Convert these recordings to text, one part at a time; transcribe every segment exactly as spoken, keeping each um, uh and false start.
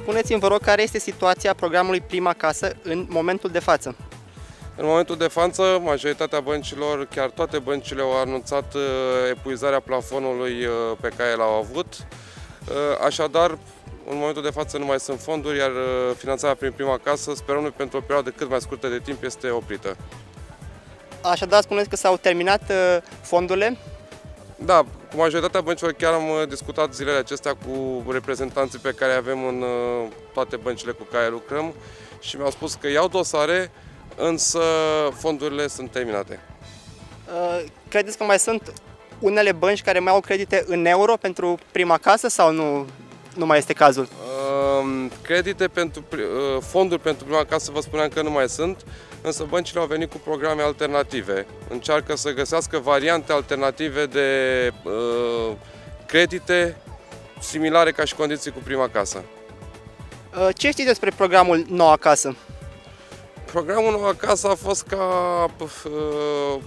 Spuneți-mi, vă rog, care este situația programului Prima Casă în momentul de față? În momentul de față, majoritatea băncilor, chiar toate băncile au anunțat epuizarea plafonului pe care l-au avut. Așadar, în momentul de față nu mai sunt fonduri, iar finanțarea prin Prima Casă, sperăm noi pentru o perioadă cât mai scurtă de timp, este oprită. Așadar, spuneți că s-au terminat fondurile? Da, cu majoritatea băncilor chiar am discutat zilele acestea cu reprezentanții pe care avem în toate băncile cu care lucrăm și mi-au spus că iau dosare, însă fondurile sunt terminate. Credeți că mai sunt unele bănci care mai au credite în euro pentru Prima Casă sau nu, nu mai este cazul? Credite pentru fonduri pentru Prima Casă vă spuneam că nu mai sunt, însă băncile au venit cu programe alternative. Încearcă să găsească variante alternative de uh, credite similare ca și condiții cu Prima Casă. Ce știți despre programul Noua Casă? Programul Noua Casă a fost ca uh,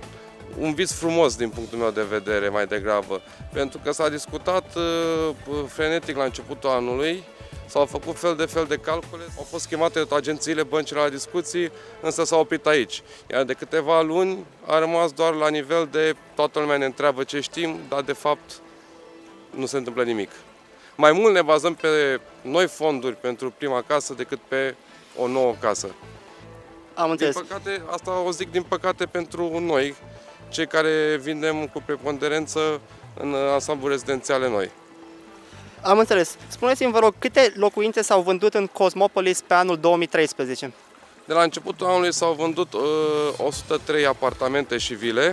un vis frumos din punctul meu de vedere mai degrabă, pentru că s-a discutat uh, frenetic la începutul anului. S-au făcut fel de fel de calcule, au fost chemate agențiile, băncile la discuții, însă s-au oprit aici. Iar de câteva luni a rămas doar la nivel de toată lumea ne întreabă ce știm, dar de fapt nu se întâmplă nimic. Mai mult ne bazăm pe noi fonduri pentru Prima Casă decât pe o nouă casă. Am înțeles. Din păcate, asta o zic din păcate pentru noi, cei care vindem cu preponderență în ansamblu rezidențiale noi. Am înțeles. Spuneți-mi, vă rog, câte locuințe s-au vândut în Cosmopolis pe anul două mii treisprezece? De la începutul anului s-au vândut uh, o sută trei apartamente și vile,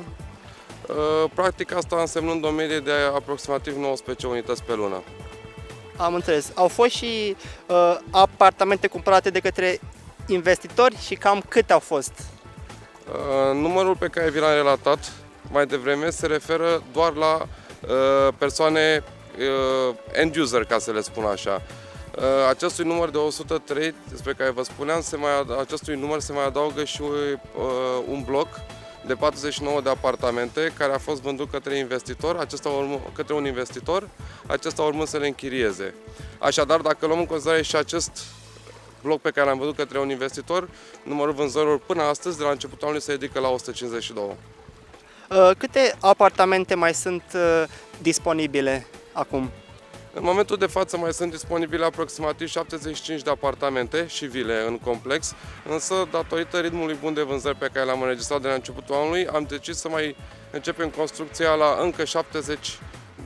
uh, practic asta însemnând o medie de aproximativ nouăsprezece unități pe lună. Am înțeles. Au fost și uh, apartamente cumpărate de către investitori și cam câte au fost? Uh, numărul pe care vi l-am relatat mai devreme se referă doar la uh, persoane end user, ca să le spun așa. Acestui număr de o sută trei, despre care vă spuneam, se mai, acestui număr se mai adaugă și un bloc de patruzeci și nouă de apartamente care a fost vândut către investitor, acesta urmă, către un investitor, acesta urmând să le închirieze. Așadar, dacă luăm în considerare și acest bloc pe care l-am vândut către un investitor, numărul vânzărilor până astăzi, de la începutul anului, se ridică la o sută cincizeci și doi. Câte apartamente mai sunt disponibile acum? În momentul de față mai sunt disponibile aproximativ șaptezeci și cinci de apartamente și vile în complex, însă datorită ritmului bun de vânzări pe care l-am înregistrat de la începutul anului, am decis să mai începem construcția la încă șaptezeci,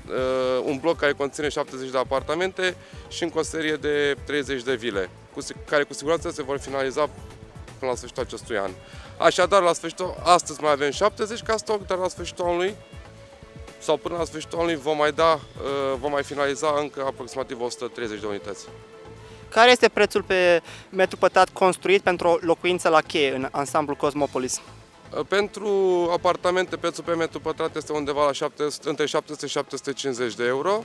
un bloc care conține șaptezeci de apartamente și încă o serie de treizeci de vile, care cu siguranță se vor finaliza până la sfârșitul acestui an. Așadar, la sfârșitul, astăzi mai avem șaptezeci ca stoc, dar la sfârșitul anului sau până la sfârșitul anului vom mai, da, vom mai finaliza încă aproximativ o sută treizeci de unități. Care este prețul pe metru pătrat construit pentru o locuință la cheie în ansamblul Cosmopolis? Pentru apartamente, prețul pe metru pătrat este undeva la șapte sute, între șapte sute și șapte sute cincizeci de euro,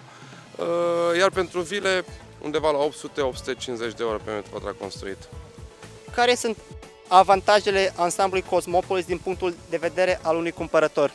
iar pentru vile undeva la opt sute - opt sute cincizeci de euro pe metru pătrat construit. Care sunt avantajele ansamblului Cosmopolis din punctul de vedere al unui cumpărător?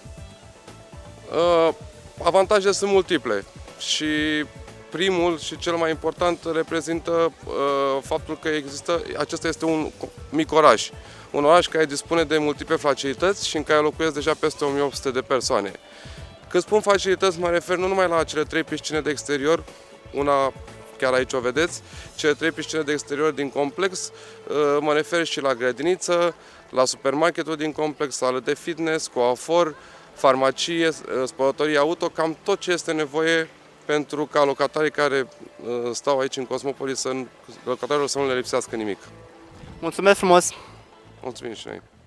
Uh, avantajele sunt multiple și primul și cel mai important reprezintă uh, faptul că există, acesta este un mic oraș, un oraș care dispune de multiple facilități și în care locuiesc deja peste o mie opt sute de persoane. Când spun facilități, mă refer nu numai la cele trei piscine de exterior, una chiar aici o vedeți, cele trei piscine de exterior din complex, uh, mă refer și la grădiniță, la supermarketul din complex, sală de fitness, coafor, farmacie, spălătorie auto, cam tot ce este nevoie pentru ca locatarii care stau aici în Cosmopolis, să, locatarilor să nu le lipsească nimic. Mulțumesc frumos! Mulțumim și noi!